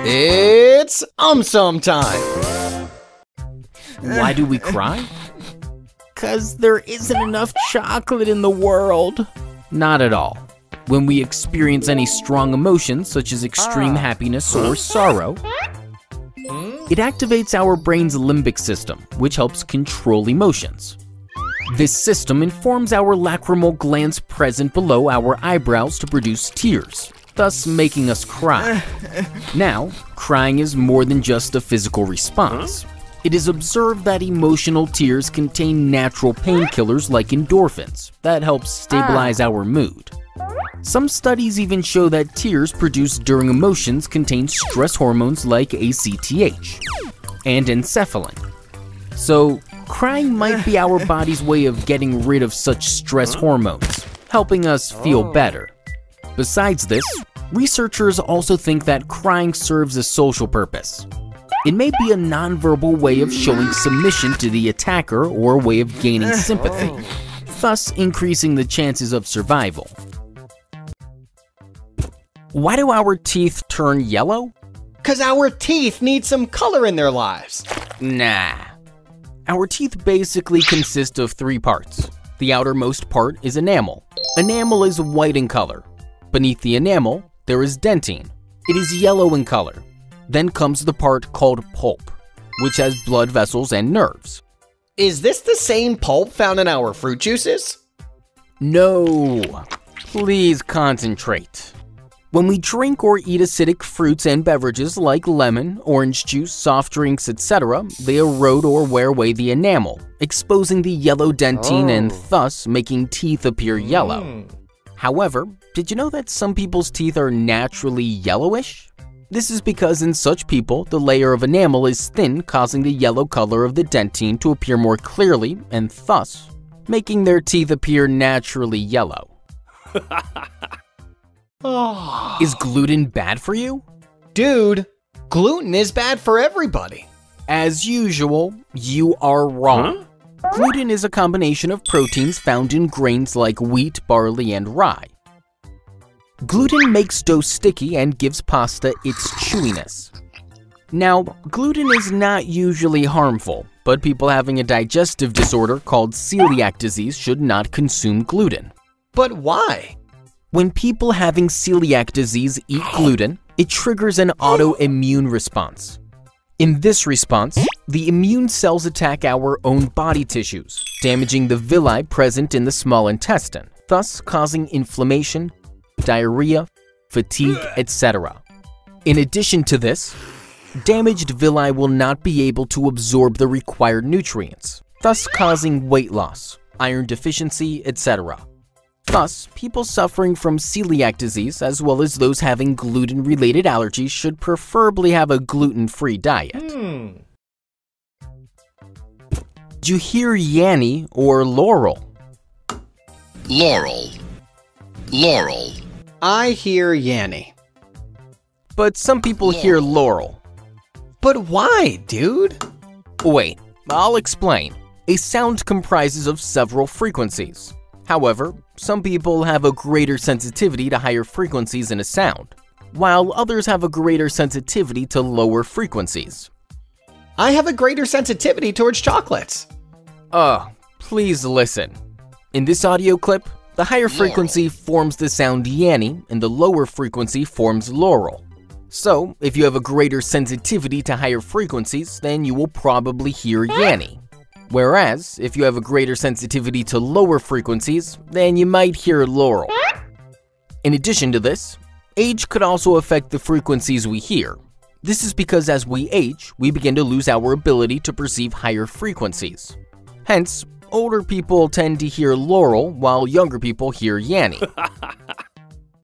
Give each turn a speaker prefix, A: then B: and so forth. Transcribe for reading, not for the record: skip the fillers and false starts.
A: It's AumSum time!
B: Why do we cry? 'Cause there isn't enough chocolate in the world. Not at all. When we experience any strong emotions, such as extreme happiness or sorrow, it activates our brain's limbic system, which helps control emotions. This system informs our lacrimal glands present below our eyebrows to produce tears, thus making us cry. Now, crying is more than just a physical response. It is observed that emotional tears contain natural painkillers like endorphins that help stabilize our mood. Some studies even show that tears produced during emotions contain stress hormones like ACTH and enkephalin. So, crying might be our body's way of getting rid of such stress hormones, helping us feel better. Besides this, researchers also think that crying serves a social purpose. It may be a nonverbal way of showing submission to the attacker or a way of gaining sympathy, thus increasing the chances of survival. Why do our teeth turn yellow?
A: 'Cause our teeth need some color in their lives.
B: Nah. Our teeth basically consist of 3 parts. The outermost part is enamel. Enamel is white in color. Beneath the enamel, there is dentine. It is yellow in color. Then comes the part called pulp, which has blood vessels and nerves.
A: Is this the same pulp found in our fruit juices?
B: No. Please concentrate. When we drink or eat acidic fruits and beverages like lemon, orange juice, soft drinks, etc., they erode or wear away the enamel, exposing the yellow dentine and thus making teeth appear yellow. However, did you know that some people's teeth are naturally yellowish? This is because in such people, the layer of enamel is thin, causing the yellow color of the dentine to appear more clearly and thus making their teeth appear naturally yellow. Is gluten bad for you?
A: Dude, gluten is bad for everybody.
B: As usual, you are wrong. Gluten is a combination of proteins found in grains like wheat, barley, and rye. Gluten makes dough sticky and gives pasta its chewiness. Now, gluten is not usually harmful, but people having a digestive disorder called celiac disease should not consume gluten.
A: But why?
B: When people having celiac disease eat gluten, it triggers an autoimmune response. In this response, the immune cells attack our own body tissues, damaging the villi present in the small intestine, thus causing inflammation, diarrhea, fatigue, etc. In addition to this, damaged villi will not be able to absorb the required nutrients, thus causing weight loss, iron deficiency, etc. Thus, people suffering from celiac disease, as well as those having gluten-related allergies, should preferably have a gluten-free diet. Did you hear Yanny or Laurel?
C: Laurel. Laurel.
A: I hear Yanny.
B: But some people hear Laurel.
A: But why, dude?
B: Wait, I'll explain. A sound comprises of several frequencies. However, some people have a greater sensitivity to higher frequencies in a sound, while others have a greater sensitivity to lower frequencies.
A: I have a greater sensitivity towards chocolates.
B: Please listen. In this audio clip, the higher frequency forms the sound Yanny and the lower frequency forms Laurel. So, if you have a greater sensitivity to higher frequencies, then you will probably hear Yanny. Whereas, if you have a greater sensitivity to lower frequencies, then you might hear Laurel. In addition to this, age could also affect the frequencies we hear. This is because as we age, we begin to lose our ability to perceive higher frequencies. Hence, older people tend to hear Laurel while younger people hear Yanny.